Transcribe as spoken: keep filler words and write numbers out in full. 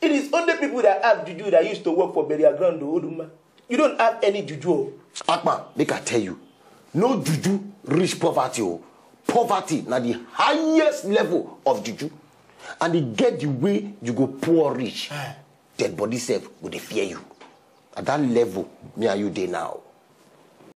It is only people that have juju that used to work for burial ground, Oduma. You don't have any juju. Akma, make I tell you, no juju reach poverty. Oh. Poverty na the highest level of juju. And it get the way you go poor rich. Dead body self would they fear you. At that level, me and you there now.